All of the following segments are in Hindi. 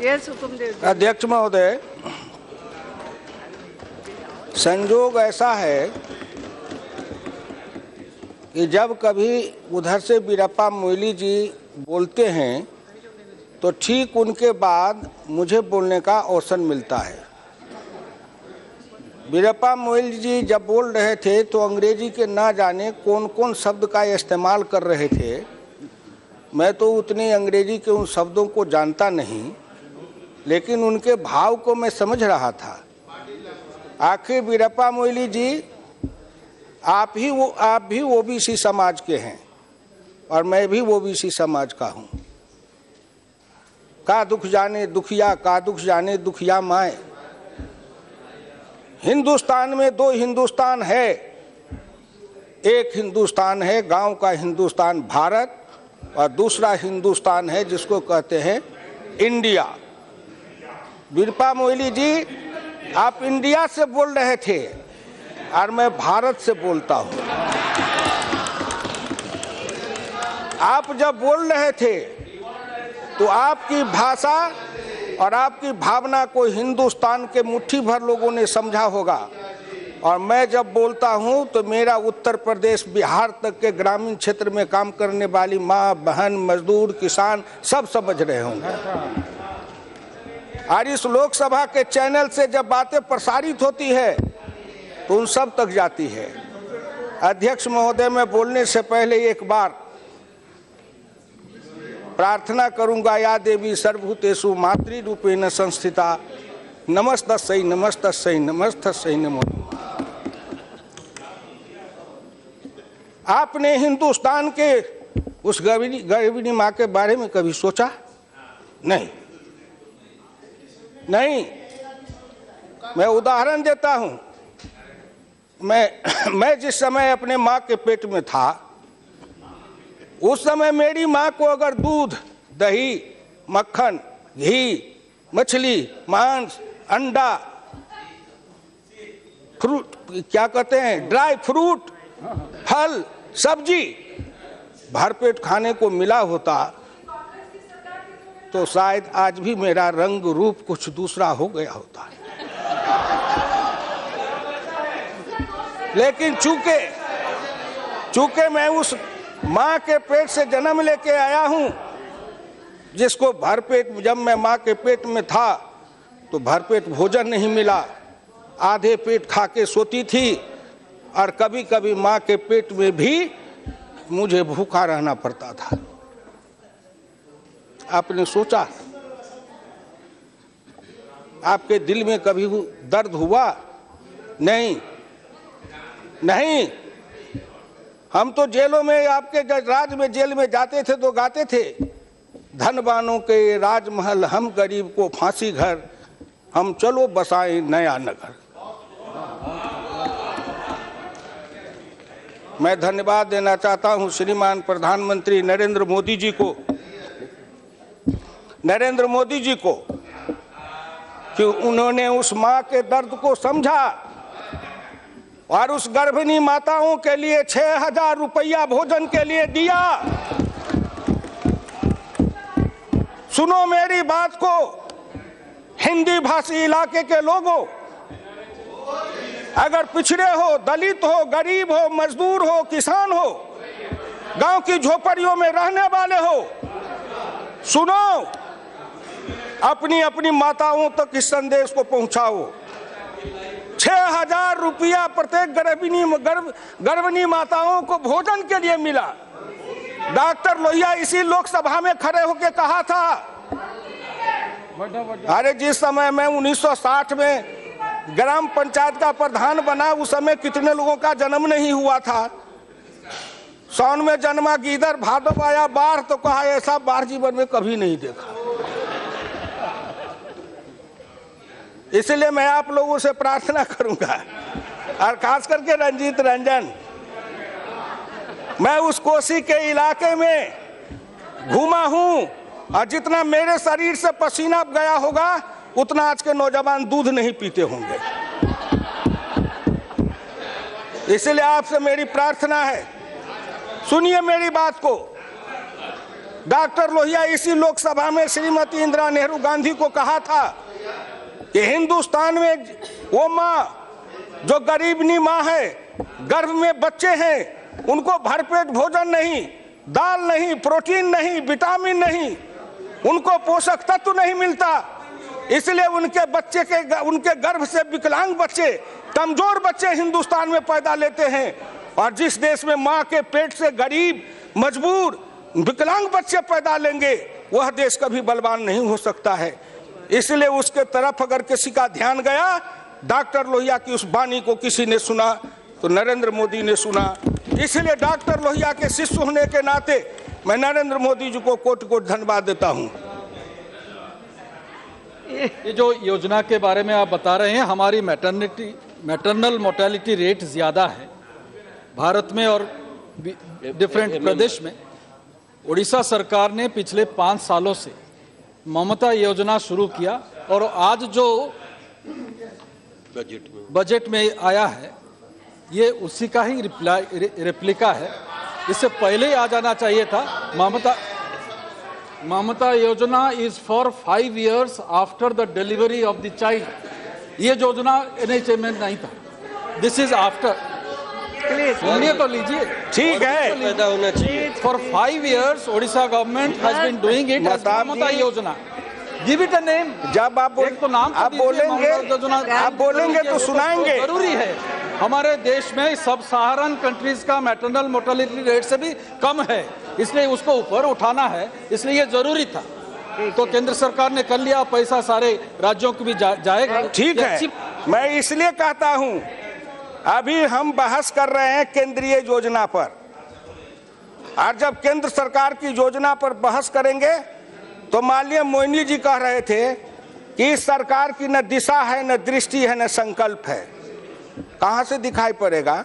यस हुकुमदेव। अध्यक्ष महोदय, संजोग ऐसा है कि जब कभी उधर से वीरप्पा मोइली जी बोलते हैं तो ठीक उनके बाद मुझे बोलने का अवसर मिलता है। वीरप्पा मोइली जी जब बोल रहे थे तो अंग्रेजी के ना जाने कौन कौन शब्द का इस्तेमाल कर रहे थे। मैं तो उतनी अंग्रेजी के उन शब्दों को जानता नहीं, लेकिन उनके भाव को मैं समझ रहा था। आखिर वीरप्पा मोइली जी, आप भी ओबीसी समाज के हैं और मैं भी ओबीसी समाज का हूँ। का दुख जाने दुखिया, का दुख जाने दुखिया माए। हिंदुस्तान में दो हिंदुस्तान है। एक हिंदुस्तान है गांव का हिंदुस्तान भारत, और दूसरा हिंदुस्तान है जिसको कहते हैं इंडिया। वीरप्पा मोइली जी, आप इंडिया से बोल रहे थे और मैं भारत से बोलता हूं। आप जब बोल रहे थे तो आपकी भाषा और आपकी भावना को हिंदुस्तान के मुट्ठी भर लोगों ने समझा होगा, और मैं जब बोलता हूं तो मेरा उत्तर प्रदेश बिहार तक के ग्रामीण क्षेत्र में काम करने वाली माँ बहन मजदूर किसान सब समझ रहे होंगे। और इस लोकसभा के चैनल से जब बातें प्रसारित होती है तो उन सब तक जाती है। अध्यक्ष महोदय, मैं बोलने से पहले एक बार प्रार्थना करूंगा, या देवी सर्वभूतेषु मातृरूपेण संस्थिता नमस्तस्यै नमस्तस्यै नमस्तस्यै नमो। आपने हिंदुस्तान के उस गर्भिणी माँ के बारे में कभी सोचा? नहीं। मैं उदाहरण देता हूं। मैं जिस समय अपने माँ के पेट में था, उस समय मेरी माँ को अगर दूध, दही, मक्खन, घी, मछली, मांस, अंडा, फ्रूट, क्या कहते हैं, ड्राई फ्रूट, फल, सब्जी भरपेट खाने को मिला होता तो शायद आज भी मेरा रंग रूप कुछ दूसरा हो गया होता। लेकिन चूंकि मैं उस माँ के पेट से जन्म लेके आया हूं, जिसको भरपेट, जब मैं माँ के पेट में था तो भरपेट भोजन नहीं मिला, आधे पेट खा के सोती थी, और कभी कभी माँ के पेट में भी मुझे भूखा रहना पड़ता था। आपने सोचा, आपके दिल में कभी दर्द हुआ? नहीं। हम तो जेलों में, आपके राज में, जेल में जाते थे तो गाते थे, धनवानों के राजमहल हम गरीब को फांसी घर, हम चलो बसाएं नया नगर। मैं धन्यवाद देना चाहता हूं श्रीमान प्रधानमंत्री नरेंद्र मोदी जी को कि उन्होंने उस माँ के दर्द को समझा और उस गर्भिणी माताओं के लिए 6,000 रुपया भोजन के लिए दिया। सुनो मेरी बात को, हिंदी भाषी इलाके के लोगों, अगर पिछड़े हो, दलित हो, गरीब हो, मजदूर हो, किसान हो, गांव की झोपड़ियों में रहने वाले हो, सुनो, अपनी अपनी माताओं तक इस संदेश को पहुंचाओ। 6,000 रुपया प्रत्येक गर्भिणी माताओं को भोजन के लिए मिला। डॉक्टर लोहिया इसी लोकसभा में खड़े होकर कहा था, अरे जिस समय मैं 1960 में ग्राम पंचायत का प्रधान बना, उस समय कितने लोगों का जन्म नहीं हुआ था। सावन में जन्मा गीदड़, भादव आया बाढ़, तो कहा ऐसा बाढ़ जीवन में कभी नहीं देखा। इसलिए मैं आप लोगों से प्रार्थना करूंगा, और खास करके रंजीत रंजन, मैं उस कोसी के इलाके में घूमा हूं, और जितना मेरे शरीर से पसीना गया होगा उतना आज के नौजवान दूध नहीं पीते होंगे। इसलिए आपसे मेरी प्रार्थना है, सुनिए मेरी बात को। डॉक्टर लोहिया इसी लोकसभा में श्रीमती इंदिरा नेहरू गांधी को कहा था कि हिंदुस्तान में वो माँ जो गरीबनी माँ है, गर्भ में बच्चे हैं, उनको भरपेट भोजन नहीं, दाल नहीं, प्रोटीन नहीं, विटामिन नहीं, उनको पोषक तत्व नहीं मिलता, इसलिए उनके गर्भ से विकलांग बच्चे, कमजोर बच्चे हिंदुस्तान में पैदा लेते हैं। और जिस देश में माँ के पेट से गरीब, मजबूर, विकलांग बच्चे पैदा लेंगे, वह देश कभी बलवान नहीं हो सकता है। इसलिए उसके तरफ अगर किसी का ध्यान गया, डॉक्टर लोहिया की उस वाणी को किसी ने सुना तो नरेंद्र मोदी ने सुना। इसलिए डॉक्टर लोहिया के शिष्य होने के नाते मैं नरेंद्र मोदी जी को कोटि कोटि धन्यवाद देता हूं। ये जो योजना के बारे में आप बता रहे हैं, हमारी मैटरनल मोर्टेलिटी रेट ज़्यादा है भारत में और डिफरेंट प्रदेश में। उड़ीसा सरकार ने पिछले 5 सालों से ममता योजना शुरू किया और आज जो बजट में आया है ये उसी का ही रेप्लिका है। इससे पहले ही आ जाना चाहिए था। Mamata Yojana is for 5 years after the delivery of the child. ये योजना NHM में नहीं था, दिस इज आफ्टर। सुनिए तो लीजिए, ठीक है, पैदा होना चाहिए। For 5 years Odisha government has been doing it as Mamata Yojana. Give it a name. जब आप बोलेंगे तो सुनाएंगे। जरूरी है, हमारे देश में सब सहारन कंट्रीज का मैटरनल मोर्टेलिटी रेट से भी कम है, इसलिए उसको ऊपर उठाना है, इसलिए ये जरूरी था। तो केंद्र सरकार ने कर लिया, पैसा सारे राज्यों को भी जाएगा। ठीक है, मैं इसलिए कहता हूं, अभी हम बहस कर रहे हैं केंद्रीय योजना पर, और जब केंद्र सरकार की योजना पर बहस करेंगे तो माननीय मोइनी जी कह रहे थे कि इस सरकार की न दिशा है, न दृष्टि है, न संकल्प है। कहां से दिखाई पड़ेगा?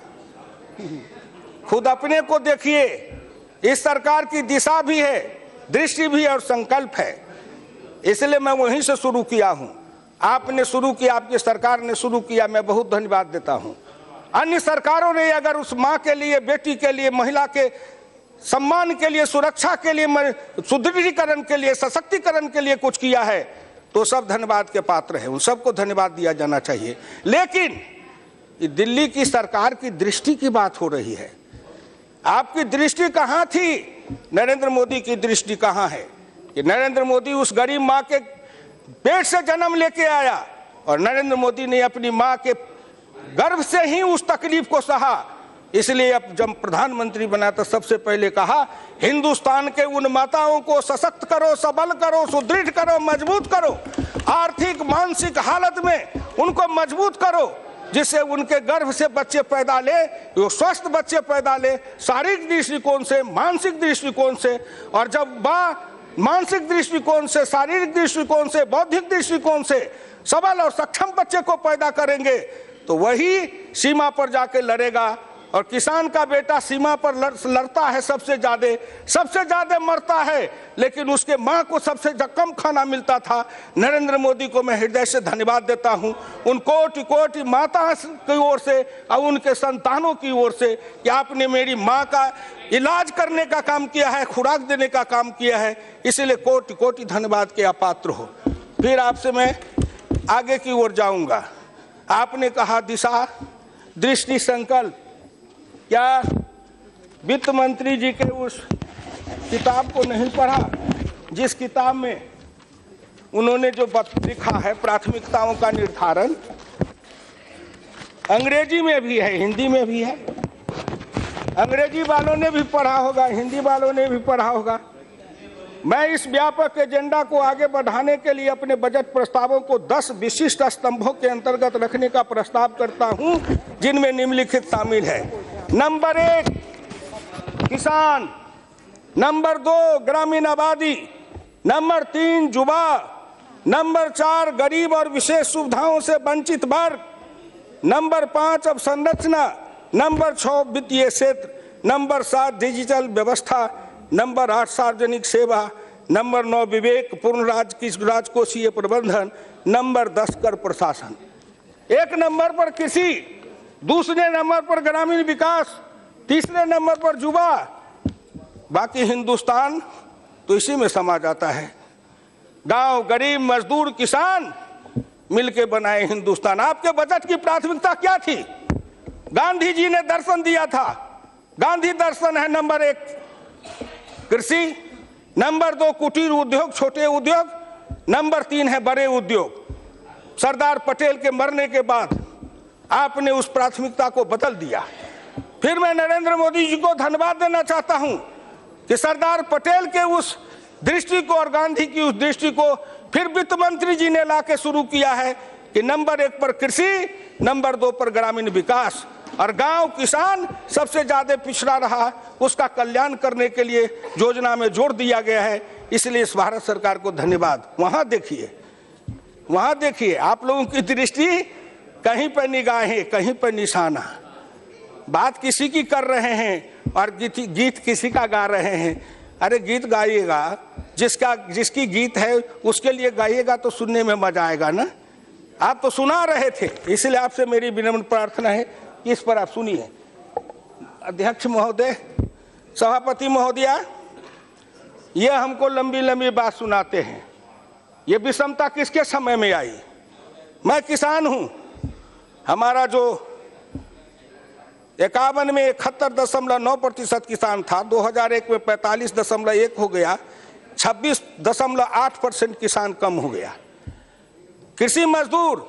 खुद अपने को देखिए, इस सरकार की दिशा भी है, दृष्टि भी है और संकल्प है। इसलिए मैं वहीं से शुरू किया हूं। आपने शुरू किया, आपकी सरकार ने शुरू किया, मैं बहुत धन्यवाद देता हूं। अन्य सरकारों ने अगर उस माँ के लिए, बेटी के लिए, महिला के सम्मान के लिए, सुरक्षा के लिए, सुदृढ़ीकरण के लिए, सशक्तिकरण के लिए कुछ किया है तो सब धन्यवाद के पात्र है, उन सबको धन्यवाद दिया जाना चाहिए। लेकिन दिल्ली की सरकार की दृष्टि की बात हो रही है। आपकी दृष्टि कहाँ थी? नरेंद्र मोदी की दृष्टि कहाँ है? कि नरेंद्र मोदी उस गरीब माँ के पेट से जन्म लेके आया और नरेंद्र मोदी ने अपनी माँ के गर्भ से ही उस तकलीफ को सहा। इसलिए अब जब प्रधानमंत्री बना तो सबसे पहले कहा, हिंदुस्तान के उन माताओं को सशक्त करो, सबल करो, सुदृढ़ करो, मजबूत करो, आर्थिक मानसिक हालत में उनको मजबूत करो, जिससे उनके गर्भ से बच्चे पैदा ले, वो स्वस्थ बच्चे पैदा ले, शारीरिक दृष्टिकोण से, मानसिक दृष्टिकोण से। और जब मानसिक दृष्टिकोण से, शारीरिक दृष्टिकोण से, बौद्धिक दृष्टिकोण से सबल और सक्षम बच्चे को पैदा करेंगे तो वही सीमा पर जाके लड़ेगा। और किसान का बेटा सीमा पर लड़ता है, सबसे ज्यादा मरता है, लेकिन उसके माँ को सबसे कम खाना मिलता था। नरेंद्र मोदी को मैं हृदय से धन्यवाद देता हूँ, उन कोटि कोटि माता की ओर से और उनके संतानों की ओर से, कि आपने मेरी माँ का इलाज करने का काम किया है, खुराक देने का काम किया है। इसलिए कोटि कोटि धन्यवाद के आप पात्र हो। फिर आपसे मैं आगे की ओर जाऊंगा। आपने कहा दिशा, दृष्टि, संकल्प। क्या वित्त मंत्री जी के उस किताब को नहीं पढ़ा जिस किताब में उन्होंने जो लिखा है प्राथमिकताओं का निर्धारण? अंग्रेजी में भी है, हिंदी में भी है। अंग्रेजी वालों ने भी पढ़ा होगा, हिंदी वालों ने भी पढ़ा होगा। मैं इस व्यापक एजेंडा को आगे बढ़ाने के लिए अपने बजट प्रस्तावों को 10 विशिष्ट स्तंभों के अंतर्गत रखने का प्रस्ताव करता हूं, जिनमें निम्नलिखित शामिल है। नंबर 1 किसान, नंबर 2 ग्रामीण आबादी, नंबर 3 युवा, नंबर 4 गरीब और विशेष सुविधाओं से वंचित वर्ग, नंबर 5 अवसंरचना, नंबर 6 वित्तीय क्षेत्र, नंबर 7 डिजिटल व्यवस्था, नंबर 8 सार्वजनिक सेवा, नंबर 9 विवेकपूर्ण राजकोषीय प्रबंधन, नंबर 10 कर प्रशासन। 1 नंबर पर कृषि, दूसरे नंबर पर ग्रामीण विकास, तीसरे नंबर पर युवा। बाकी हिंदुस्तान तो इसी में समा जाता है। गांव, गरीब, मजदूर, किसान मिलके बनाए हिंदुस्तान। आपके बजट की प्राथमिकता क्या थी? गांधी जी ने दर्शन दिया था। गांधी दर्शन है नंबर 1 कृषि, नंबर 2 कुटीर उद्योग, छोटे उद्योग, नंबर 3 है बड़े उद्योग। सरदार पटेल के मरने के बाद आपने उस प्राथमिकता को बदल दिया। फिर मैं नरेंद्र मोदी जी को धन्यवाद देना चाहता हूं कि सरदार पटेल के उस दृष्टि को और गांधी की उस दृष्टि को फिर वित्त मंत्री जी ने लाके शुरू किया है कि नंबर 1 पर कृषि, नंबर 2 पर ग्रामीण विकास, और गांव, किसान सबसे ज्यादा पिछड़ा रहा, उसका कल्याण करने के लिए योजना में जोड़ दिया गया है। इसलिए इस भारत सरकार को धन्यवाद। वहां देखिए आप लोगों की दृष्टि कहीं पर निगाहें, कहीं पर निशाना। बात किसी की कर रहे हैं और गीत किसी का गा रहे हैं। अरे गीत गाइएगा, जिसकी गीत है उसके लिए गाइएगा तो सुनने में मजा आएगा ना। आप तो सुना रहे थे, इसलिए आपसे मेरी विनम्र प्रार्थना है कि इस पर आप सुनिए। अध्यक्ष महोदय, सभापति महोदया, ये हमको लंबी लंबी बात सुनाते हैं। ये विषमता किसके समय में आई? मैं किसान हूं। हमारा जो 51 में 71.9% किसान था, 2001 में 45.1 हो गया, 26.8% किसान कम हो गया। कृषि मजदूर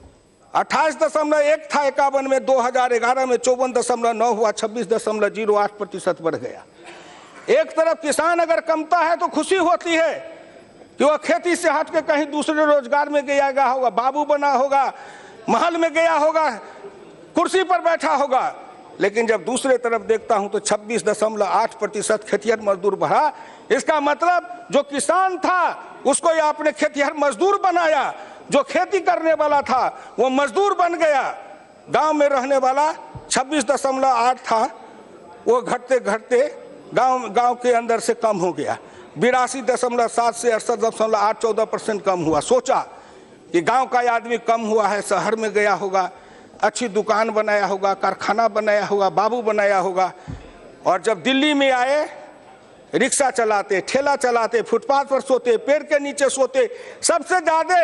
28.1 था 51 में, 2011 में 54.9 हुआ, 26.08% बढ़ गया। एक तरफ किसान अगर कमता है तो खुशी होती है कि वह खेती से हट के कहीं दूसरे रोजगार में गया होगा, बाबू बना होगा, महल में गया होगा, कुर्सी पर बैठा होगा। लेकिन जब दूसरे तरफ देखता हूं तो 26.8% खेतिहर मजदूर बढ़ा। इसका मतलब जो किसान था उसको ये आपने खेतिहर मजदूर बनाया, जो खेती करने वाला था वो मजदूर बन गया। गांव में रहने वाला 26.8 था, वो घटते घटते गांव के अंदर से कम हो गया। 82.7 से 68.8, 14% कम हुआ। सोचा कि गांव का आदमी कम हुआ है, शहर में गया होगा, अच्छी दुकान बनाया होगा, कारखाना बनाया होगा, बाबू बनाया होगा। और जब दिल्ली में आए, रिक्शा चलाते, ठेला चलाते, फुटपाथ पर सोते, पेड़ के नीचे सोते। सबसे ज्यादा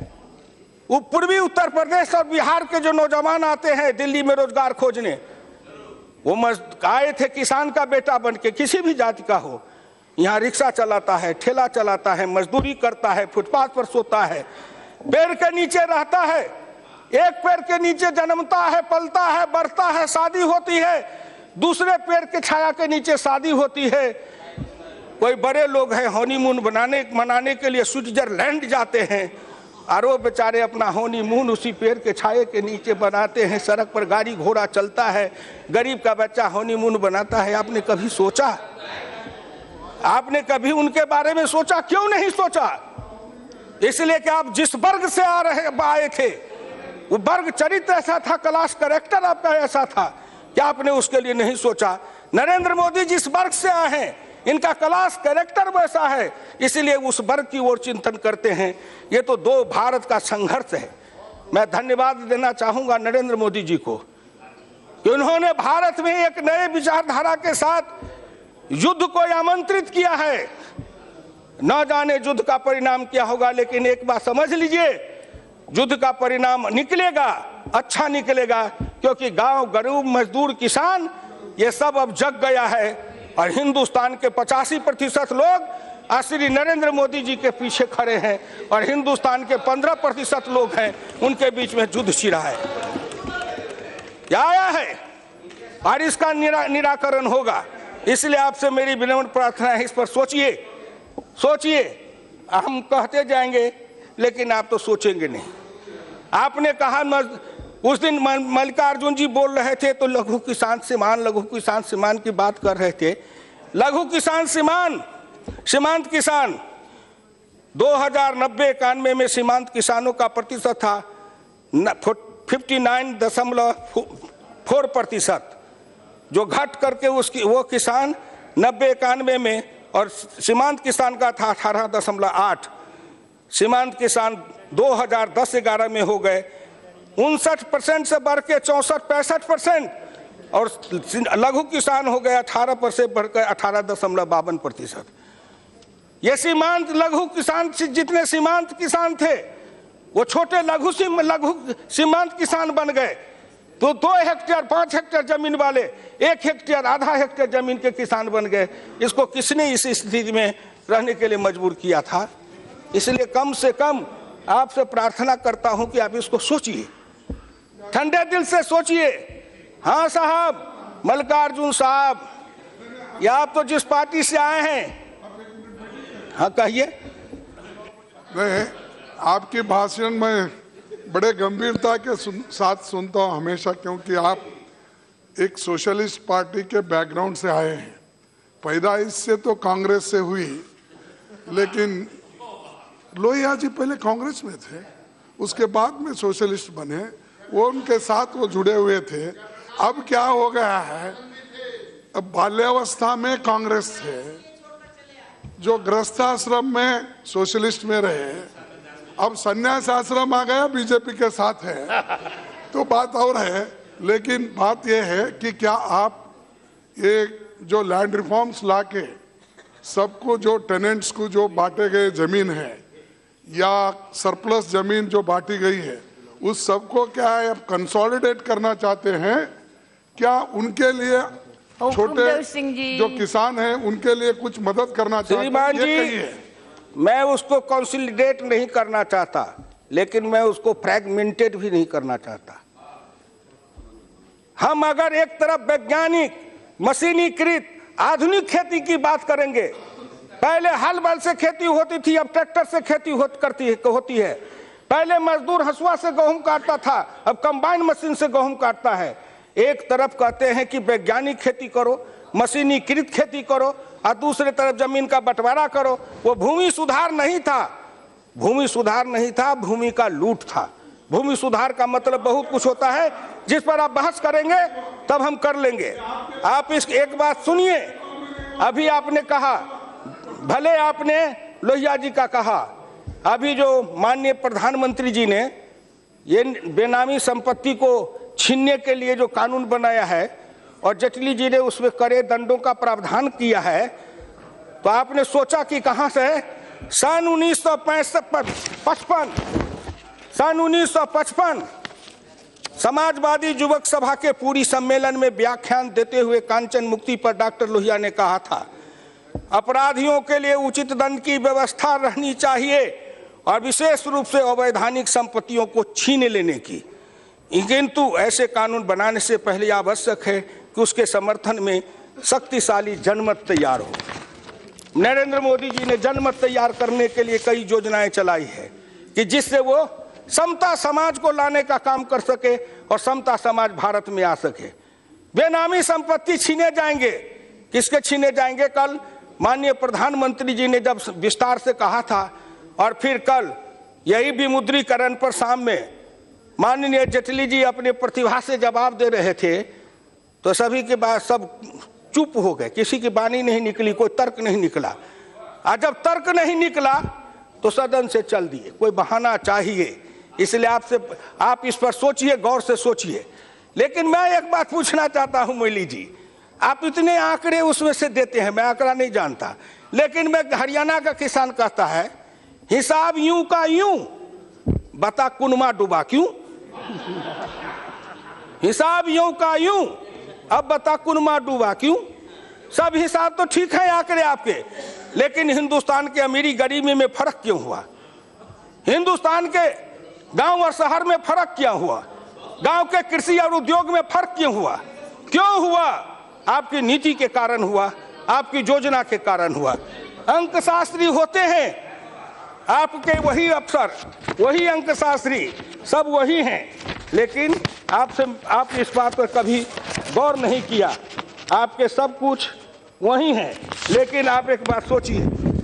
पूर्वी उत्तर प्रदेश और बिहार के जो नौजवान आते हैं दिल्ली में रोजगार खोजने, वो आए थे किसान का बेटा बन के, किसी भी जाति का हो। यहाँ रिक्शा चलाता है, ठेला चलाता है, मजदूरी करता है, फुटपाथ पर सोता है, पेड़ के नीचे रहता है। एक पेड़ के नीचे जन्मता है, पलता है, बढ़ता है, शादी होती है, दूसरे पेड़ के छाया के नीचे शादी होती है। कोई बड़े लोग हैं हनीमून मनाने के लिए स्विट्जरलैंड जाते हैं, और वो बेचारे अपना हनीमून उसी पेड़ के छाये के नीचे बनाते हैं। सड़क पर गाड़ी घोड़ा चलता है, गरीब का बच्चा हनीमून बनाता है। आपने कभी सोचा? आपने कभी उनके बारे में सोचा? क्यों नहीं सोचा? इसलिए कि आप जिस वर्ग से आए थे, वो वर्ग चरित्र ऐसा था, क्लास कैरेक्टर आपका ऐसा था कि आपने उसके लिए नहीं सोचा। नरेंद्र मोदी जिस वर्ग से आए हैं, इनका क्लास कैरेक्टर वैसा है, इसलिए उस वर्ग की ओर चिंतन करते हैं। ये तो दो भारत का संघर्ष है। मैं धन्यवाद देना चाहूंगा नरेंद्र मोदी जी को कि उन्होंने भारत में एक नए विचारधारा के साथ युद्ध को आमंत्रित किया है। न जाने युद्ध का परिणाम क्या होगा, लेकिन एक बात समझ लीजिए, युद्ध का परिणाम निकलेगा, अच्छा निकलेगा, क्योंकि गांव, गरीब, मजदूर, किसान ये सब अब जग गया है। और हिंदुस्तान के 85% लोग श्री नरेंद्र मोदी जी के पीछे खड़े हैं, और हिंदुस्तान के 15% लोग हैं, उनके बीच में युद्ध छिड़ा है, क्या आया है, और इसका निराकरण होगा। इसलिए आपसे मेरी विनम्र प्रार्थना है, इस पर सोचिए। हम कहते जाएंगे लेकिन आप तो सोचेंगे नहीं। आपने कहा उस दिन मल्लिकार्जुन जी बोल रहे थे तो लघु किसान सीमांत की बात कर रहे थे। लघु किसान सीमांत किसान 2090-91 में सीमांत किसानों का प्रतिशत था 59.4%, जो घट करके वो किसान 90-91 में, और सीमांत किसान का था 18.8। सीमांत किसान 2010-11 में हो गए 59% से बढ़ के 64-65%, और लघु किसान हो गया 18% बढ़कर 18.52%। ये सीमांत लघु किसान जितने सीमांत किसान थे वो छोटे लघु सीमांत किसान बन गए। तो 2 हेक्टेयर 5 हेक्टेयर जमीन वाले 1 हेक्टेयर आधा हेक्टेयर जमीन के किसान बन गए। इसको किसने इस स्थिति में रहने के लिए मजबूर किया था? इसलिए कम से कम आपसे प्रार्थना करता हूं कि आप इसको सोचिए, ठंडे दिल से सोचिए। हाँ साहब, मल्लिकार्जुन साहब, या आप तो जिस पार्टी से आए हैं, हाँ कहिए। मैं आपकी भाषण में बड़े गंभीरता के साथ सुनता हूँ हमेशा, क्योंकि आप एक सोशलिस्ट पार्टी के बैकग्राउंड से आए हैं। पैदाइश से तो कांग्रेस से हुई, लेकिन लोहिया जी पहले कांग्रेस में थे, उसके बाद में सोशलिस्ट बने, वो उनके साथ वो जुड़े हुए थे। अब क्या हो गया है, अब बाल्यावस्था में कांग्रेस थे, जो गृहस्थाश्रम में सोशलिस्ट में रहे, अब संन्यास आश्रम आ गया बीजेपी के साथ है, तो बात और है। लेकिन बात यह है कि क्या आप ये जो लैंड रिफॉर्म्स लाके सबको, जो टेनेंट्स को जो बांटे गए जमीन है या सरप्लस जमीन जो बांटी गई है, उस सबको क्या है अब कंसोलिडेट करना चाहते हैं? क्या उनके लिए छोटे जो किसान हैं उनके लिए कुछ मदद करना चाहते हैं? श्रीमान जी, मैं उसको कंसोलिडेट नहीं करना चाहता, लेकिन मैं उसको फ्रैगमेंटेड भी नहीं करना चाहता। हम अगर एक तरफ वैज्ञानिक मशीनीकृत आधुनिक खेती की बात करेंगे, पहले हल बैल से खेती होती थी, अब ट्रैक्टर से खेती होती है। पहले मजदूर हंसुआ से गेहूं काटता था, अब कंबाइन मशीन से गेहूं काटता है। एक तरफ कहते हैं कि वैज्ञानिक खेती करो, मशीनीकृत खेती करो, और दूसरे तरफ जमीन का बंटवारा करो। वो भूमि सुधार नहीं था, भूमि सुधार नहीं था, भूमि का लूट था। भूमि सुधार का मतलब बहुत कुछ होता है, जिस पर आप बहस करेंगे तब हम कर लेंगे। आप इस एक बात सुनिए, अभी आपने कहा, भले आपने लोहिया जी का कहा, अभी जो माननीय प्रधानमंत्री जी ने ये बेनामी संपत्ति को छीनने के लिए जो कानून बनाया है और जेटली जी ने उसमें कड़े दंडों का प्रावधान किया है, तो आपने सोचा कि कहां से? सन 1955 समाजवादी युवक सभा के पूरी सम्मेलन में व्याख्यान देते हुए कांचन मुक्ति पर डॉक्टर लोहिया ने कहा था, अपराधियों के लिए उचित दंड की व्यवस्था रहनी चाहिए और विशेष रूप से अवैधानिक संपत्तियों को छीन लेने की। किंतु ऐसे कानून बनाने से पहले आवश्यक है कि उसके समर्थन में शक्तिशाली जनमत तैयार हो। नरेंद्र मोदी जी ने जनमत तैयार करने के लिए कई योजनाएं चलाई है कि जिससे वो समता समाज को लाने का काम कर सके और समता समाज भारत में आ सके। बेनामी संपत्ति छीने जाएंगे, किसके छीने जाएंगे? कल माननीय प्रधानमंत्री जी ने जब विस्तार से कहा था, और फिर कल यही विमुद्रीकरण पर शाम में माननीय जेटली जी अपने प्रतिभा से जवाब दे रहे थे, तो सभी के बाद सब चुप हो गए, किसी की वाणी नहीं निकली, कोई तर्क नहीं निकला। और जब तर्क नहीं निकला तो सदन से चल दिए। कोई बहाना चाहिए, इसलिए आप इस पर सोचिए, गौर से सोचिए। लेकिन मैं एक बात पूछना चाहता हूं मोदी जी, आप इतने आंकड़े उसमें से देते हैं, मैं आंकड़ा नहीं जानता, लेकिन मैं हरियाणा का किसान कहता है हिसाब यूं का यूं, बता कुनमा डूबा क्यों? हिसाब यूं का यूं, अब बता कुनमा डूबा क्यों? सब हिसाब तो ठीक है आंकड़े आपके, लेकिन हिंदुस्तान के अमीरी गरीबी में फर्क क्यों हुआ? हिंदुस्तान के गांव और शहर में फर्क क्यों हुआ? गांव के कृषि और उद्योग में फर्क क्यों हुआ? क्यों हुआ? आपकी नीति के कारण हुआ, आपकी योजना के कारण हुआ। अंकशास्त्री होते हैं आपके, वही अफसर, वही अंकशास्त्री, सब वही हैं, लेकिन आप इस बात पर कभी गौर नहीं किया। आपके सब कुछ वही हैं, लेकिन आप एक बात सोचिए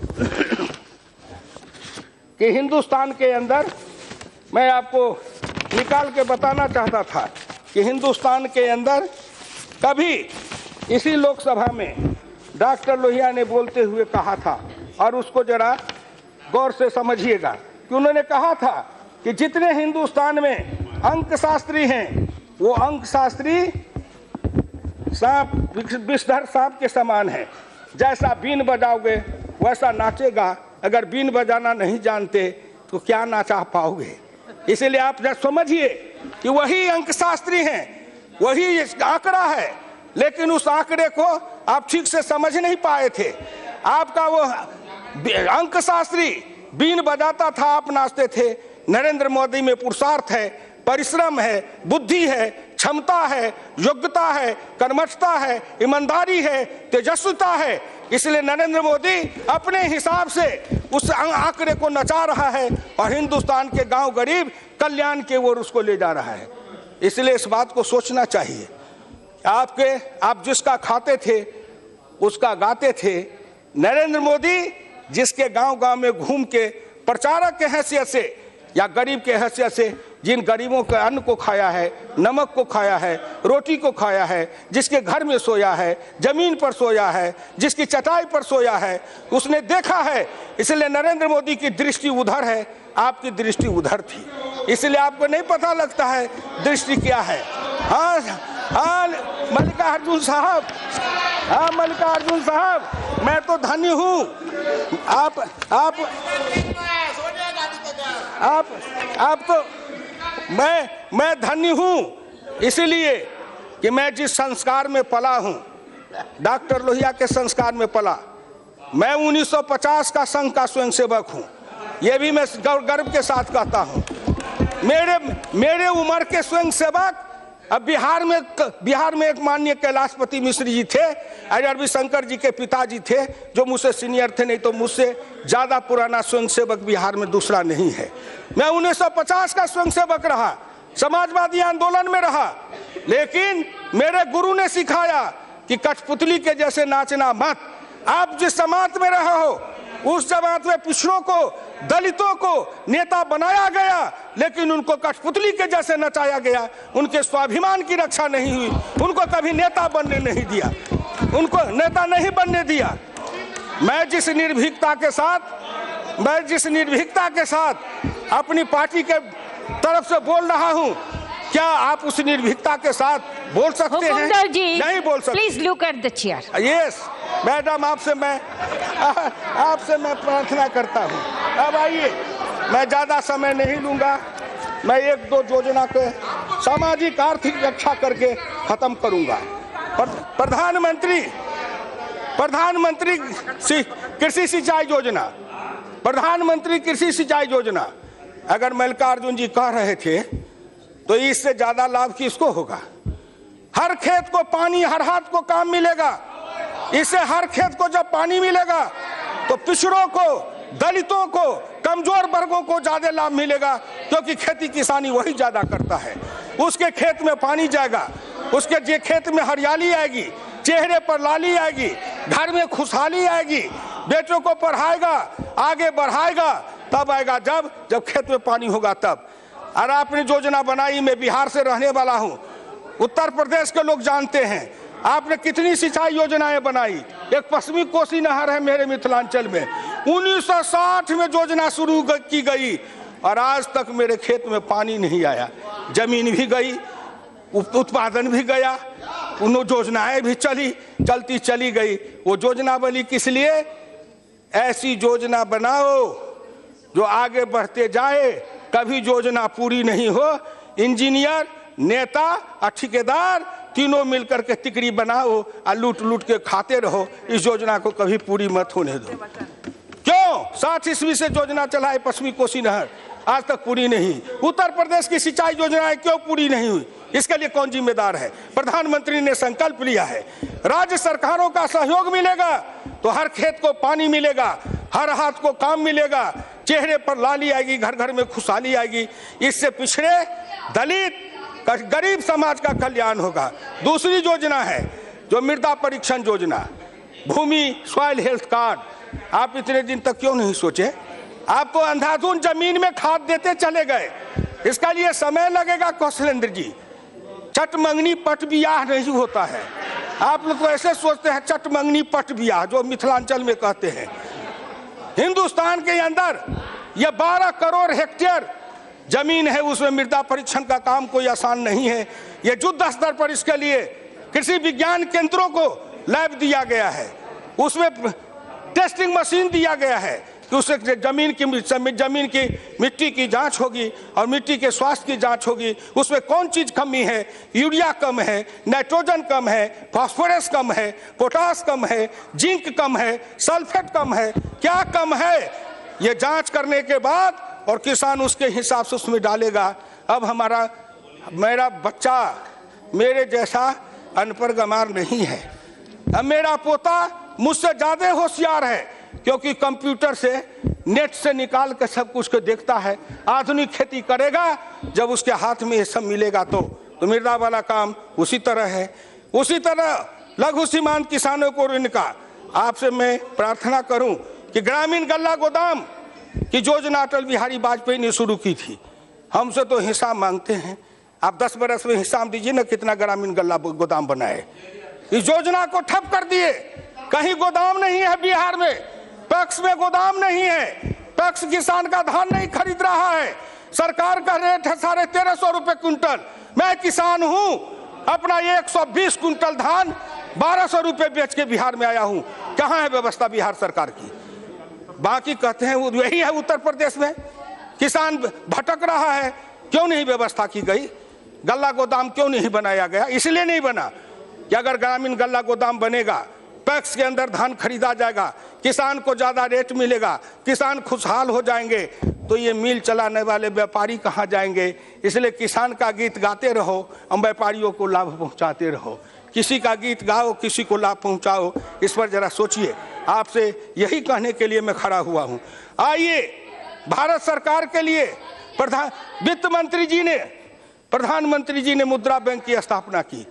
कि हिंदुस्तान के अंदर, मैं आपको निकाल के बताना चाहता था कि हिंदुस्तान के अंदर कभी इसी लोकसभा में डॉक्टर लोहिया ने बोलते हुए कहा था, और उसको जरा गौर से समझिएगा कि उन्होंने कहा था कि जितने हिंदुस्तान में अंकशास्त्री हैं, वो अंकशास्त्री सांप, विषधर सांप के समान है। जैसा बीन बजाओगे वैसा नाचेगा। अगर बीन बजाना नहीं जानते तो क्या नाचा पाओगे। इसलिए आप जब समझिए कि वही अंकशास्त्री हैं, वही आंकड़ा है, लेकिन उस आंकड़े को आप ठीक से समझ नहीं पाए थे। आपका वो अंकशास्त्री बीन बजाता था, आप नाचते थे। नरेंद्र मोदी में पुरुषार्थ है, परिश्रम है, बुद्धि है, क्षमता है, योग्यता है, कर्मठता है, ईमानदारी है, तेजस्विता है। इसलिए नरेंद्र मोदी अपने हिसाब से उस आंकड़े को नचा रहा है और हिंदुस्तान के गांव गरीब कल्याण की ओर उसको ले जा रहा है। इसलिए इस बात को सोचना चाहिए। आप जिसका खाते थे उसका गाते थे। नरेंद्र मोदी जिसके गांव गांव में घूम के प्रचारक के हैसियत से या गरीब के हैसियत से जिन गरीबों के अन्न को खाया है, नमक को खाया है, रोटी को खाया है, जिसके घर में सोया है, जमीन पर सोया है, जिसकी चटाई पर सोया है, उसने देखा है। इसलिए नरेंद्र मोदी की दृष्टि उधर है, आपकी दृष्टि उधर थी। इसलिए आपको नहीं पता लगता है दृष्टि क्या है। हाँ मल्लिकार्जुन साहब, हाँ मल्लिकार्जुन साहब, मैं तो धन्य हूँ। आप तो मैं धन्य हूँ इसलिए कि मैं जिस संस्कार में पला हूँ, डॉक्टर लोहिया के संस्कार में पला। मैं 1950 का संघ का स्वयंसेवक हूँ, ये भी मैं गर्व के साथ कहता हूँ। मेरे उम्र के स्वयंसेवक अब बिहार में एक माननीय कैलाशपति मिश्र जी थे, अजय शंकर जी के पिताजी थे, जो मुझसे सीनियर थे, नहीं तो मुझसे ज़्यादा पुराना स्वयंसेवक बिहार में दूसरा नहीं है। मैं 1950 का स्वयंसेवक रहा, समाजवादी आंदोलन में रहा, लेकिन मेरे गुरु ने सिखाया कि कठपुतली के जैसे नाचना मत। आप जिस जमात में रहे हो उस जमात में पिछड़ों को, दलितों को नेता बनाया गया, लेकिन उनको कठपुतली के जैसे नचाया गया। उनके स्वाभिमान की रक्षा नहीं हुई, उनको कभी नेता बनने नहीं दिया, उनको नेता नहीं बनने दिया। मैं जिस निर्भीकता के साथ अपनी पार्टी के तरफ से बोल रहा हूं, क्या आप उस निर्भीकता के साथ बोल सकते हैं? नहीं बोल सकते। Please look at the chair. Yes madam, आपसे मैं प्रार्थना करता हूं। अब आइए, मैं ज्यादा समय नहीं लूंगा। मैं एक दो योजना के सामाजिक आर्थिक रक्षा करके खत्म करूंगा। प्रधानमंत्री कृषि सिंचाई योजना, प्रधानमंत्री कृषि सिंचाई योजना, अगर मल्लिकार्जुन जी कह रहे थे तो इससे ज्यादा लाभ किसको होगा? हर खेत को पानी, हर हाथ को काम मिलेगा। इससे हर खेत को जब पानी मिलेगा तो पिछड़ों को, दलितों को, कमजोर वर्गों को ज्यादा लाभ मिलेगा, क्योंकि खेती किसानी वही ज्यादा करता है। उसके खेत में पानी जाएगा, उसके खेत में हरियाली आएगी, चेहरे पर लाली आएगी, घर में खुशहाली आएगी, बेटों को पढ़ाएगा, आगे बढ़ाएगा। तब आएगा जब खेत में पानी होगा तब। और आपने योजना बनाई, मैं बिहार से रहने वाला हूं, उत्तर प्रदेश के लोग जानते हैं आपने कितनी सिंचाई योजनाएं बनाई। एक पश्चिमी कोसी नहर है मेरे मिथिलांचल में, 1960 में योजना शुरू की गई और आज तक मेरे खेत में पानी नहीं आया। जमीन भी गई, उत्पादन भी गया, उन योजनाएं भी चलती चली गई। वो योजना बनी किस लिए? ऐसी योजना बनाओ जो आगे बढ़ते जाए, कभी योजना पूरी नहीं हो। इंजीनियर, नेता और ठेकेदार तीनों मिलकर के तिकड़ी बनाओ और लूट के खाते रहो। इस योजना को कभी पूरी मत होने दो। क्यों 60 ईस्वी से योजना चलाए पश्चिमी कोसी नहर, आज तक पूरी नहीं। उत्तर प्रदेश की सिंचाई योजनाएं क्यों पूरी नहीं हुई? इसके लिए कौन जिम्मेदार है? प्रधानमंत्री ने संकल्प लिया है, राज्य सरकारों का सहयोग मिलेगा तो हर खेत को पानी मिलेगा, हर हाथ को काम मिलेगा, चेहरे पर लाली आएगी, घर घर में खुशहाली आएगी। इससे पिछड़े, दलित, गरीब समाज का कल्याण होगा। दूसरी योजना है जो मृदा परीक्षण योजना, भूमि सॉइल हेल्थ कार्ड। आप इतने दिन तक क्यों नहीं सोचे? आप तो अंधाधुंध जमीन में खाद देते चले गए। इसका लिए समय लगेगा कौशलेंद्र जी। चट मंगनी पट बियाह नहीं होता है। आप लोग तो ऐसे सोचते हैं चट मंगनी पट बियाह, जो मिथिलांचल में कहते हैं। हिंदुस्तान के अंदर ये 12 करोड़ हेक्टेयर जमीन है, उसमें मृदा परीक्षण का काम कोई आसान नहीं है। ये युद्ध स्तर पर इसके लिए कृषि विज्ञान केंद्रों को लैब दिया गया है। उसमें टेस्टिंग मशीन दिया गया है कि उससे जमीन की मिट्टी की जांच होगी और मिट्टी के स्वास्थ्य की जांच होगी, उसमें कौन चीज कमी है, यूरिया कम है, नाइट्रोजन कम है, फास्फोरस कम है, पोटास कम है, जिंक कम है, सल्फेट कम है, क्या कम है, ये जांच करने के बाद और किसान उसके हिसाब से उसमें डालेगा। अब मेरा बच्चा मेरे जैसा अनपढ़ गंवार नहीं है, अब मेरा पोता मुझसे ज्यादा होशियार है, क्योंकि कंप्यूटर से नेट से निकाल के सब कुछ को देखता है। आधुनिक खेती करेगा जब उसके हाथ में ये सब मिलेगा तो मृदा वाला काम उसी तरह है। उसी तरह लघु सीमांत किसानों को ऋण का आपसे मैं प्रार्थना करूं कि ग्रामीण गल्ला गोदाम की योजना अटल बिहारी वाजपेयी ने शुरू की थी, हमसे तो हिसाब मांगते हैं, आप 10 बरस में हिसाब दीजिए ना कितना ग्रामीण गल्ला गोदाम बनाए। इस योजना को ठप कर दिए, कहीं गोदाम नहीं है बिहार में, पैक्स में गोदाम नहीं है, पैक्स किसान का धान नहीं खरीद रहा है, सरकार का रेट है 1350 रुपए क्विंटल। मैं किसान हूं, अपना 120 क्विंटल धान 1200 रुपए बेच के बिहार में आया हूं। कहां है व्यवस्था बिहार सरकार की? बाकी कहते हैं वही है उत्तर प्रदेश में, किसान भटक रहा है। क्यों नहीं व्यवस्था की गई? गल्ला गोदाम क्यों नहीं बनाया गया? इसलिए नहीं बना कि अगर ग्रामीण गल्ला गोदाम बनेगा, पैक्स के अंदर धान खरीदा जाएगा, किसान को ज्यादा रेट मिलेगा, किसान खुशहाल हो जाएंगे, तो ये मिल चलाने वाले व्यापारी कहाँ जाएंगे? इसलिए किसान का गीत गाते रहो और व्यापारियों को लाभ पहुंचाते रहो। किसी का गीत गाओ, किसी को लाभ पहुंचाओ, इस पर जरा सोचिए। आपसे यही कहने के लिए मैं खड़ा हुआ हूं। आइए, भारत सरकार के लिए प्रधानमंत्री जी ने मुद्रा बैंक की स्थापना की।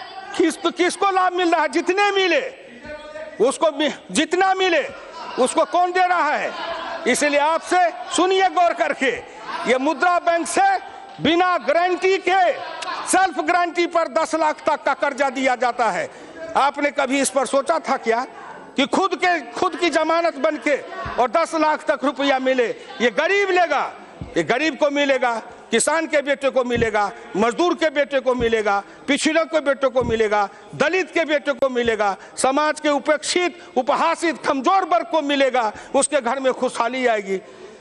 किसको लाभ मिल रहा है? जितने मिले उसको, जितना मिले उसको कौन दे रहा है? इसलिए आपसे सुनिए गौर करके, ये मुद्रा बैंक से बिना गारंटी के सेल्फ गारंटी पर 10 लाख तक का कर्जा दिया जाता है। आपने कभी इस पर सोचा था क्या कि खुद की जमानत बन के और 10 लाख तक रुपया मिले? ये गरीब लेगा, ये गरीब को मिलेगा, किसान के बेटे को मिलेगा, मजदूर के बेटे को मिलेगा, पिछड़ों के बेटे को मिलेगा, दलित के बेटे को मिलेगा, समाज के उपेक्षित, उपहासित, कमजोर वर्ग को मिलेगा, उसके घर में खुशहाली आएगी।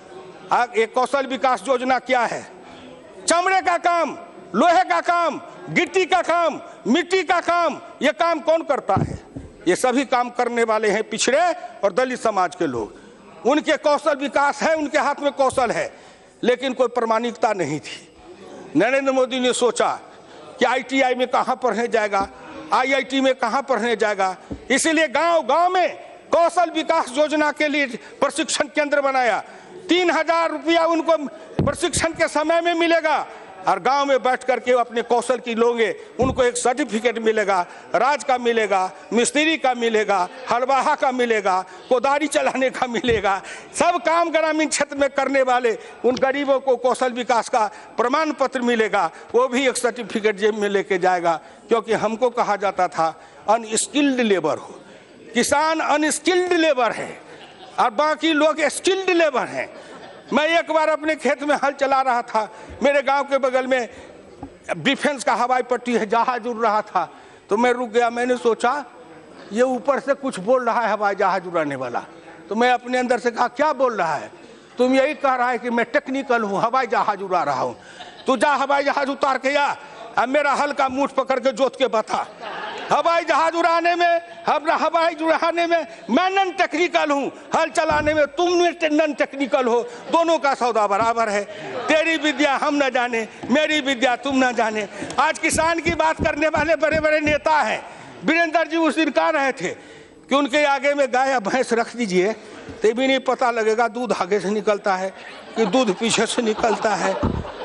एक कौशल विकास योजना क्या है? चमड़े का काम, लोहे का काम, गिट्टी का काम, मिट्टी का काम, ये काम कौन करता है? ये सभी काम करने वाले हैं पिछड़े और दलित समाज के लोग। उनके कौशल विकास है, उनके हाथ में कौशल है, लेकिन कोई प्रामाणिकता नहीं थी। नरेंद्र मोदी ने सोचा कि ITI में कहाँ पढ़ने जाएगा, IIT में कहाँ पढ़ने जाएगा, इसीलिए गांव-गांव में कौशल विकास योजना के लिए प्रशिक्षण केंद्र बनाया। 3000 रुपया उनको प्रशिक्षण के समय में मिलेगा और गांव में बैठ करके अपने कौशल की लोगे, उनको एक सर्टिफिकेट मिलेगा, राज का मिलेगा, मिस्त्री का मिलेगा, हलवाहा का मिलेगा, कोदारी चलाने का मिलेगा। सब काम ग्रामीण क्षेत्र में करने वाले उन गरीबों को कौशल विकास का प्रमाण पत्र मिलेगा, वो भी एक सर्टिफिकेट जेब में लेके जाएगा। क्योंकि हमको कहा जाता था अनस्किल्ड लेबर हो, किसान अनस्किल्ड लेबर है और बाकी लोग स्किल्ड लेबर हैं। मैं एक बार अपने खेत में हल चला रहा था, मेरे गांव के बगल में डिफेंस का हवाई पट्टी है, जहाज उड़ रहा था, तो मैं रुक गया। मैंने सोचा ये ऊपर से कुछ बोल रहा है हवाई जहाज उड़ाने वाला, तो मैं अपने अंदर से कहा क्या बोल रहा है? तुम यही कह रहा है कि मैं टेक्निकल हूँ, हवाई जहाज उड़ा रहा हूँ। तू जा हवाई जहाज उतार के आ, अब मेरा हल का मूठ पकड़ के जोत के बता। हवाई जहाज उड़ाने में, हवाई उड़ाने में मैं नॉन टेक्निकल हूँ, हल चलाने में तुम नॉन टेक्निकल हो, दोनों का सौदा बराबर है। तेरी विद्या हम न जाने, मेरी विद्या तुम न जाने। आज किसान की बात करने वाले बड़े बड़े नेता हैं। वीरेंद्र जी उस दिन कह रहे थे कि उनके आगे में गाय या भैंस रख दीजिए तो भी नहीं पता लगेगा दूध आगे से निकलता है कि दूध पीछे से निकलता है।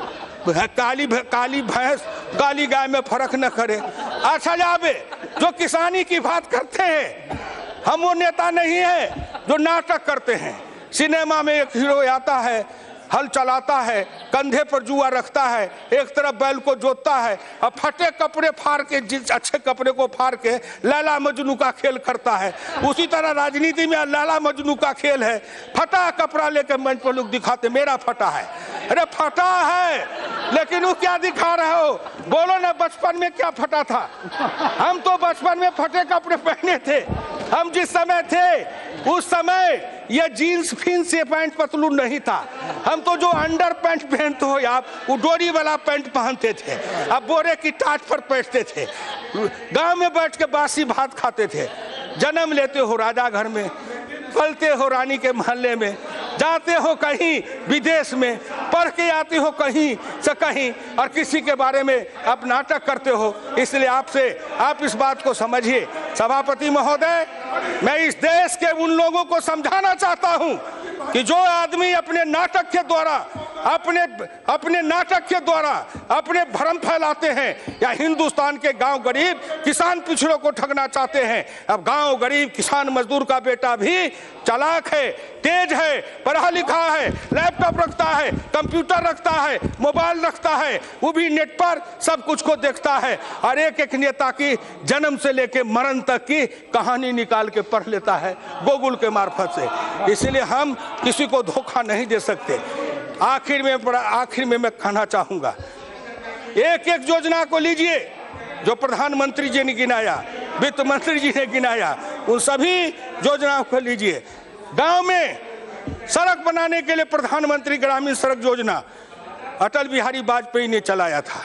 काली भैंस काली गाय में फर्क न करे। अच्छा जावे जो किसानी की बात करते हैं, हम वो नेता नहीं है जो नाटक करते हैं। सिनेमा में एक हीरो आता है, हल चलाता है, कंधे पर जुआ रखता है, एक तरफ बैल को जोतता है और फटे कपड़े फाड़ के, जिस अच्छे कपड़े को फाड़ के लैला मजनू का खेल करता है। उसी तरह राजनीति में लैला मजनू का खेल है। फटा कपड़ा लेकर मंच पर लोग दिखाते मेरा फटा है। अरे फटा है, लेकिन वो क्या दिखा रहे हो? बोलो ना, बचपन में क्या फटा था? हम तो बचपन में फटे कपड़े पहने थे, हम जिस समय थे उस समय ये जीन्स फिन्स ये पैंट पतलून नहीं था। हम तो जो अंडर पैंट पहनते हो आप, वो डोरी वाला पैंट पहनते थे, अब बोरे की टाट पर बैठते थे, गांव में बैठ के बासी भात खाते थे। जन्म लेते हो राजा घर में, पलते हो रानी के महल्ले में, जाते हो कहीं विदेश में, पढ़ के आते हो कहीं से कहीं, और किसी के बारे में आप नाटक करते हो। इसलिए आप इस बात को समझिए। सभापति महोदय, मैं इस देश के उन लोगों को समझाना चाहता हूं कि जो आदमी अपने नाटक के द्वारा अपने भ्रम फैलाते हैं या हिंदुस्तान के गांव गरीब किसान पिछड़ों को ठगना चाहते हैं। अब गांव गरीब किसान मजदूर का बेटा भी चालाक है, तेज है, पढ़ा लिखा है, लैपटॉप रखता है, कंप्यूटर रखता है, मोबाइल रखता है, वो भी नेट पर सब कुछ को देखता है और एक एक नेता की जन्म से लेकर मरण तक की कहानी निकाल के पढ़ लेता है गूगल के मार्फत से। इसलिए हम किसी को धोखा नहीं दे सकते। आखिर में मैं कहना चाहूंगा, एक एक योजना को लीजिए जो प्रधानमंत्री जी ने गिनाया, वित्त मंत्री जी ने गिनाया, उन सभी योजनाओं को लीजिए। गांव में सड़क बनाने के लिए प्रधानमंत्री ग्रामीण सड़क योजना अटल बिहारी वाजपेयी ने चलाया था।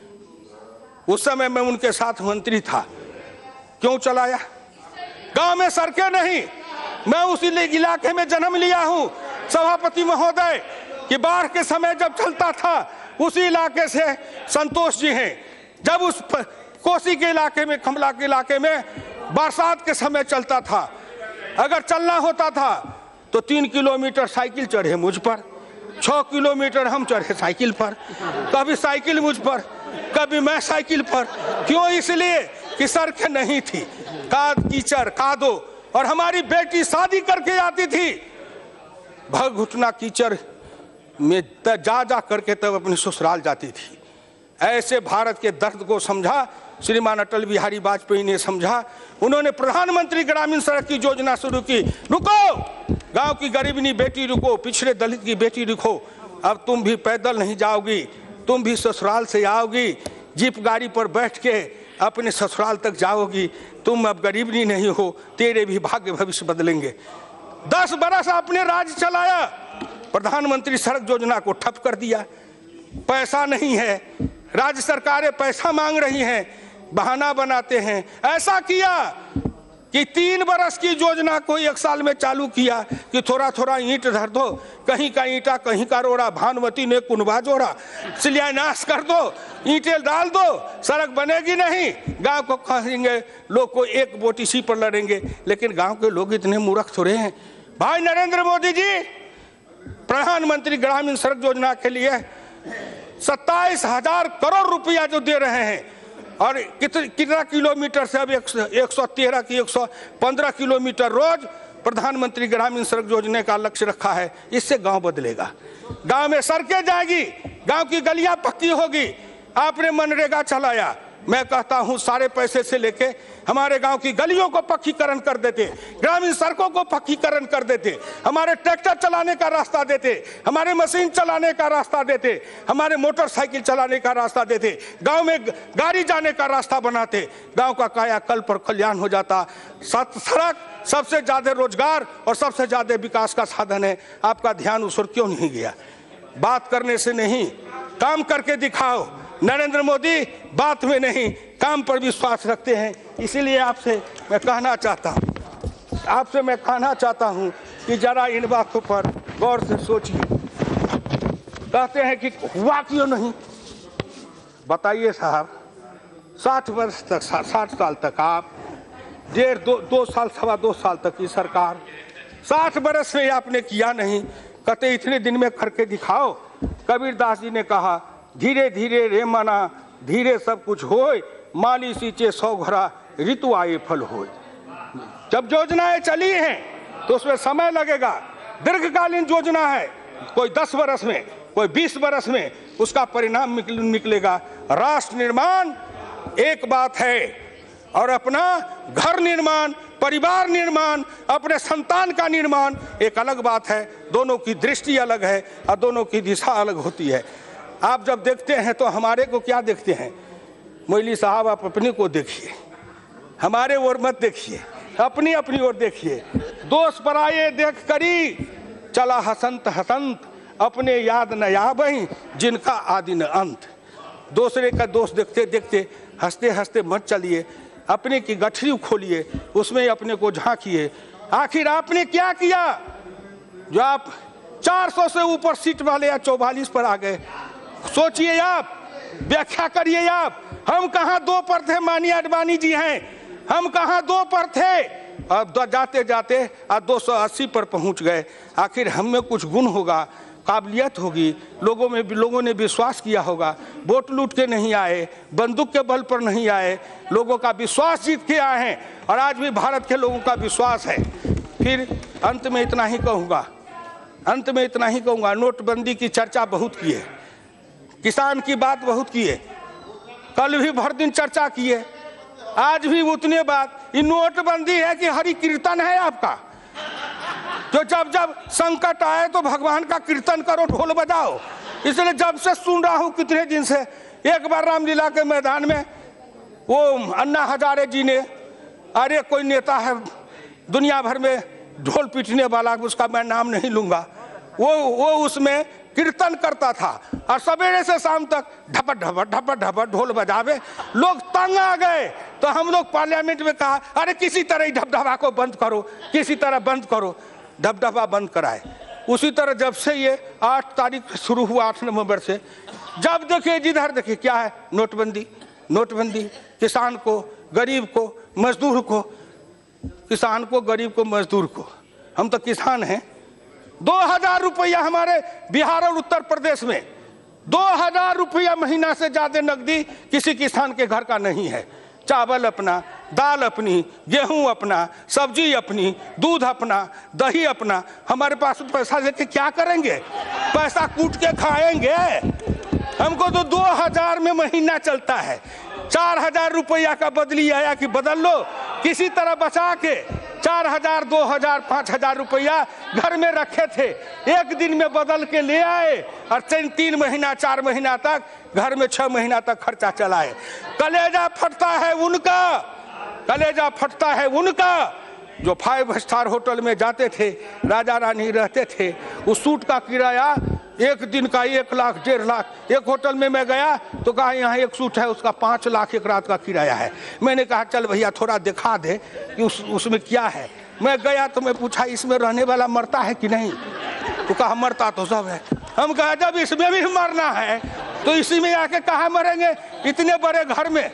उस समय मैं उनके साथ मंत्री था। क्यों चलाया? गांव में सड़कें नहीं। मैं उसी इलाके में जन्म लिया हूं सभापति महोदय कि बाढ़ के समय जब चलता था उसी इलाके से संतोष जी हैं। जब उस कोसी के इलाके में, कमला के इलाके में बरसात के समय चलता था, अगर चलना होता था तो 3 किलोमीटर साइकिल चढ़े मुझ पर, 6 किलोमीटर हम चढ़े साइकिल पर, कभी साइकिल मुझ पर, कभी मैं साइकिल पर। क्यों? इसलिए कि सड़कें नहीं थी, कीचड़ कादो, और हमारी बेटी शादी करके आती थी भग घुटना कीचड़ में जा करके तब अपने ससुराल जाती थी। ऐसे भारत के दर्द को समझा श्रीमान अटल बिहारी वाजपेयी ने, समझा। उन्होंने प्रधानमंत्री ग्रामीण सड़क की योजना शुरू की। रुको, गांव की गरीबनी बेटी रुको, पिछड़े दलित की बेटी रुको, अब तुम भी पैदल नहीं जाओगी, तुम भी ससुराल से आओगी, जीप गाड़ी पर बैठ के अपने ससुराल तक जाओगी। तुम अब गरीबनी नहीं हो, तेरे भी भाग्य भविष्य बदलेंगे। 10 बरस आपने राज चलाया, प्रधानमंत्री सड़क योजना को ठप कर दिया। पैसा नहीं है, राज्य सरकारें पैसा मांग रही हैं, बहाना बनाते हैं। ऐसा किया कि 3 बरस की योजना को 1 साल में चालू किया कि थोड़ा थोड़ा ईंट धर दो, कहीं का ईंटा कहीं का रोड़ा, भानुमती ने कुनबा जोड़ा, शिलान्यास कर दो, ईंटें डाल दो, सड़क बनेगी नहीं। गांव को कहेंगे, लोग को एक वोट इसी पर लड़ेंगे। लेकिन गांव के लोग इतने मूर्ख थोड़े हैं। भाई नरेंद्र मोदी जी प्रधानमंत्री ग्रामीण सड़क योजना के लिए 27,000 करोड़ रुपया जो दे रहे हैं, और कितना किलोमीटर से अब 113 की 115 किलोमीटर रोज प्रधानमंत्री ग्रामीण सड़क योजना का लक्ष्य रखा है। इससे गांव बदलेगा, गांव में सड़कें जाएगी, गांव की गलियां पक्की होगी। आपने मनरेगा चलाया, मैं कहता हूं सारे पैसे से लेके हमारे गांव की गलियों को पक्कीकरण कर देते, ग्रामीण सड़कों को पक्कीकरण कर देते, हमारे ट्रैक्टर चलाने का रास्ता देते, हमारे मशीन चलाने का रास्ता देते, हमारे मोटरसाइकिल चलाने का रास्ता देते, गांव में गाड़ी जाने का रास्ता बनाते, गांव का कायाकल्प पर कल्याण हो जाता। सड़क सबसे ज्यादा रोजगार और सबसे ज्यादा विकास का साधन है। आपका ध्यान उस ओर क्यों नहीं गया? बात करने से नहीं, काम करके दिखाओ। नरेंद्र मोदी बात में नहीं, काम पर विश्वास रखते हैं। इसीलिए आपसे मैं कहना चाहता हूं कि जरा इन बातों पर गौर से सोचिए। कहते हैं कि हुआ क्यों नहीं? बताइए साहब, 60 वर्ष तक, 60 साल तक आप, 2 साल, 2.25 साल तक की सरकार, 60 वर्ष में आपने किया नहीं। कहते इतने दिन में करके दिखाओ। कबीरदास जी ने कहा, धीरे धीरे रे मना, धीरे सब कुछ होए, माली सींचे 100 घड़ा, ऋतु आए फल होए। जब योजनाएं चली हैं तो उसमें समय लगेगा, दीर्घकालीन योजना है, कोई 10 वर्ष में, कोई 20 वर्ष में उसका परिणाम निकलेगा। राष्ट्र निर्माण एक बात है और अपना घर निर्माण, परिवार निर्माण, अपने संतान का निर्माण एक अलग बात है। दोनों की दृष्टि अलग है और दोनों की दिशा अलग होती है। आप जब देखते हैं तो हमारे को क्या देखते हैं? मोइली साहब, आप अपने को देखिए, हमारे ओर मत देखिए। अपनी अपनी ओर देखिए। दोष पराये देख करी चला हसंत हसंत, अपने याद न आबहि जिनका आदि न अंत। दूसरे का दोष देखते देखते हंसते हंसते मत चलिए, अपने की गठरी खोलिए, उसमें अपने को झांकिए। आखिर आपने क्या किया जो आप 400 से ऊपर सीट वाले या 44 पर आ गए? सोचिए आप, व्याख्या करिए आप। हम कहाँ 2 पर थे? माननीय आडवाणी जी हैं, हम कहाँ 2 पर थे? अब जाते जाते 280 पर पहुंच गए। आखिर हम में कुछ गुण होगा, काबिलियत होगी, लोगों ने विश्वास किया होगा। वोट लूट के नहीं आए, बंदूक के बल पर नहीं आए, लोगों का विश्वास जीत के आए हैं और आज भी भारत के लोगों का विश्वास है। फिर अंत में इतना ही कहूँगा, नोटबंदी की चर्चा बहुत की है, किसान की बात बहुत की है, कल भी भर दिन चर्चा की है, आज भी उतने बात। ये नोटबंदी है कि हरि कीर्तन है आपका? जो जब जब संकट आए तो भगवान का कीर्तन करो, ढोल बजाओ। इसलिए जब से सुन रहा हूँ कितने दिन से, एक बार रामलीला के मैदान में वो अन्ना हजारे जी ने, अरे कोई नेता है दुनिया भर में ढोल पीटने वाला, उसका मैं नाम नहीं लूंगा, वो उसमें कीर्तन करता था और सवेरे से शाम तक ढपट ढपट ढपट ढपट ढोल बजावे। लोग तंग आ गए तो हम लोग पार्लियामेंट में कहा, अरे किसी तरह ढपढपा को बंद करो, किसी तरह बंद करो। ढपढपा बंद कराए। उसी तरह जब से ये 8 तारीख शुरू हुआ, 8 नवंबर से, जब देखिए जिधर देखिए क्या है, नोटबंदी। किसान को, गरीब को, मजदूर को, किसान को, गरीब को, मजदूर को। हम तो किसान हैं। 2000 रुपया हमारे बिहार और उत्तर प्रदेश में 2000 रुपया महीना से ज्यादा नकदी किसी किसान के घर का नहीं है। चावल अपना, दाल अपनी, गेहूं अपना, सब्जी अपनी, दूध अपना, दही अपना। हमारे पास पैसा लेके क्या करेंगे? पैसा कूट के खाएंगे। हमको तो 2000 में महीना चलता है। 4000 रुपया का बदली आया कि बदल लो, किसी तरह बचा के 4000, 2000, 5000 रुपया घर में रखे थे, एक दिन में बदल के ले आए और 3 महीना 4 महीना तक घर में 6 महीना तक खर्चा चलाए। कलेजा फटता है उनका जो 5 स्टार होटल में जाते थे, राजा रानी रहते थे। उस सूट का किराया एक दिन का 1 लाख 1.5 लाख। एक होटल में मैं गया तो कहा यहाँ एक सूट है, उसका 5 लाख एक रात का किराया है। मैंने कहा चल भैया थोड़ा दिखा दे कि उसमें क्या है। मैं गया तो मैं पूछा इसमें रहने वाला मरता है कि नहीं? तो कहा मरता तो सब है। हम कहा जब इसमें भी मरना है तो इसी में आके कहाँ मरेंगे? इतने बड़े घर में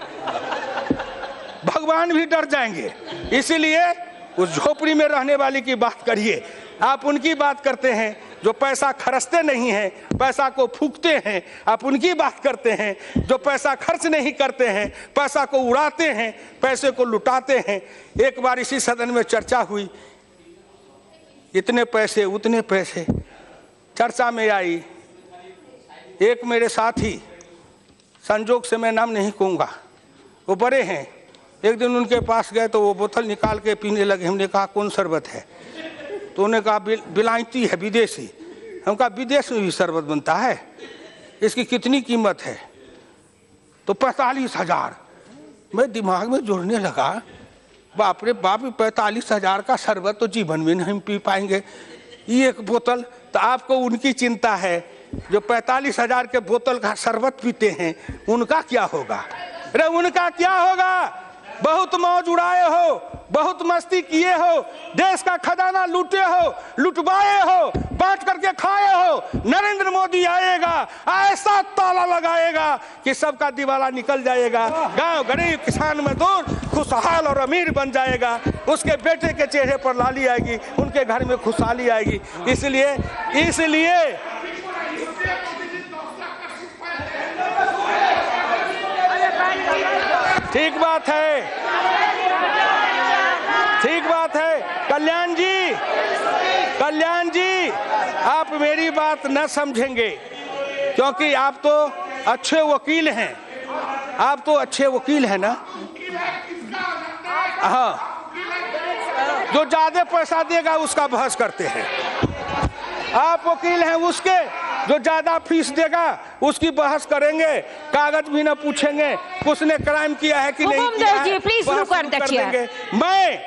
भगवान भी डर जाएंगे। इसीलिए उस झोपड़ी में रहने वाले की बात करिए। आप उनकी बात करते हैं जो पैसा खर्चते नहीं हैं, पैसा को फूकते हैं। आप उनकी बात करते हैं जो पैसा खर्च नहीं करते हैं, पैसा को उड़ाते हैं, पैसे को लुटाते हैं। एक बार इसी सदन में चर्चा हुई, इतने पैसे उतने पैसे चर्चा में आई। एक मेरे साथी, संजोग से मैं नाम नहीं कहूँगा, वो बड़े हैं, एक दिन उनके पास गए तो वो बोतल निकाल के पीने लगे। हमने कहा कौन शरबत है? तो उन्होंने कहा बिलायती है, विदेशी। हम कहा विदेश में भी शरबत बनता है, इसकी कितनी कीमत है? तो 45,000। मैं दिमाग में जोड़ने लगा, बाप रे बाप, 45,000 का शरबत तो जीवन में नहीं पी पाएंगे। ये एक बोतल, तो आपको उनकी चिंता है जो 45,000 के बोतल का शरबत पीते हैं, उनका क्या होगा? अरे उनका क्या होगा? बहुत मौज उड़ाए हो, बहुत मस्ती किए हो, देश का खजाना लूटे हो, लुटवाए हो, बांट करके खाए हो। नरेंद्र मोदी आएगा, ऐसा ताला लगाएगा कि सबका दिवाला निकल जाएगा। गांव गरीब किसान मजदूर खुशहाल और अमीर बन जाएगा। उसके बेटे के चेहरे पर लाली आएगी, उनके घर में खुशहाली आएगी। इसलिए ठीक बात है। कल्याण जी आप मेरी बात न समझेंगे क्योंकि आप तो अच्छे वकील हैं। ना? हाँ, जो ज्यादा पैसा देगा उसका बहस करते हैं। आप वकील हैं उसके, जो ज्यादा फीस देगा उसकी बहस करेंगे, कागज भी न पूछेंगे उसने क्राइम किया है कि नहीं किया है, बहस कर देंगे।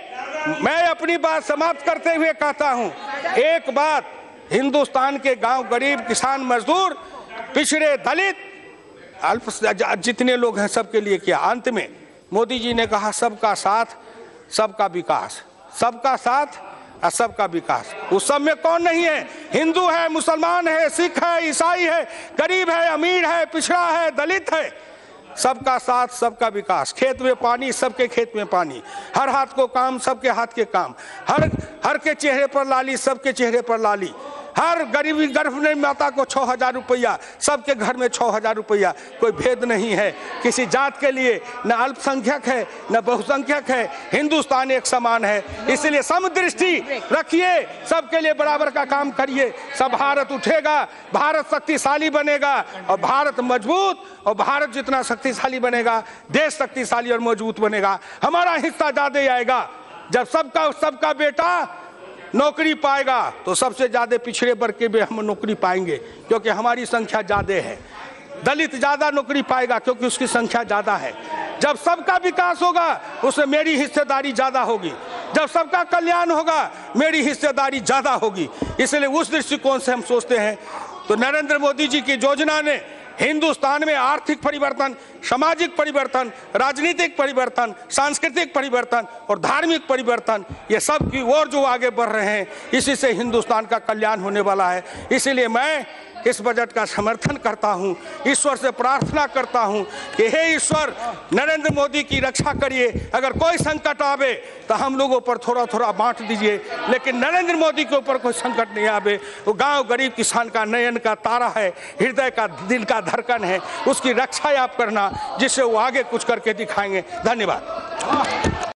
मैं अपनी बात समाप्त करते हुए कहता हूं, एक बात हिंदुस्तान के गांव, गरीब, किसान, मजदूर, पिछड़े, दलित, अल्प जितने लोग हैं सबके लिए किया। अंत में मोदी जी ने कहा सबका साथ सबका विकास, सबका साथ और सबका विकास। उस सब में कौन नहीं है? हिंदू है, मुसलमान है, सिख है, ईसाई है, गरीब है, अमीर है, पिछड़ा है, दलित है। सबका साथ सबका विकास। खेत में पानी, सबके खेत में पानी। हर हाथ को काम, सबके हाथ के काम। हर के चेहरे पर लाली, सबके चेहरे पर लाली। हर गरीबी गर्भवती माता को 6,000 रुपया, सबके घर में 6,000 रुपया। कोई भेद नहीं है किसी जात के लिए, न अल्पसंख्यक है न बहुसंख्यक है। हिंदुस्तान एक समान है, इसलिए समदृष्टि रखिए, सबके लिए बराबर का काम करिए। सब भारत उठेगा, भारत शक्तिशाली बनेगा और भारत मजबूत, और भारत जितना शक्तिशाली बनेगा देश शक्तिशाली और मजबूत बनेगा। हमारा हिस्सा ज्यादा आएगा। जब सबका बेटा नौकरी पाएगा तो सबसे ज्यादा पिछड़े वर्ग के भी हम नौकरी पाएंगे, क्योंकि हमारी संख्या ज्यादा है। दलित ज्यादा नौकरी पाएगा क्योंकि उसकी संख्या ज्यादा है। जब सबका विकास होगा उसमें मेरी हिस्सेदारी ज्यादा होगी। जब सबका कल्याण होगा मेरी हिस्सेदारी ज्यादा होगी। इसलिए उस दृष्टिकोण से हम सोचते हैं। तो नरेंद्र मोदी जी की योजना ने हिंदुस्तान में आर्थिक परिवर्तन, सामाजिक परिवर्तन, राजनीतिक परिवर्तन, सांस्कृतिक परिवर्तन और धार्मिक परिवर्तन, ये सब की ओर जो आगे बढ़ रहे हैं, इसी से हिंदुस्तान का कल्याण होने वाला है। इसीलिए मैं इस बजट का समर्थन करता हूं, ईश्वर से प्रार्थना करता हूं कि हे ईश्वर, नरेंद्र मोदी की रक्षा करिए। अगर कोई संकट आवे तो हम लोगों पर थोड़ा थोड़ा बांट दीजिए, लेकिन नरेंद्र मोदी के ऊपर कोई संकट नहीं आवे। वो गांव, गरीब, किसान का नयन का तारा है, हृदय का, दिल का धड़कन है। उसकी रक्षा आप करना, जिससे वो आगे कुछ करके दिखाएंगे। धन्यवाद।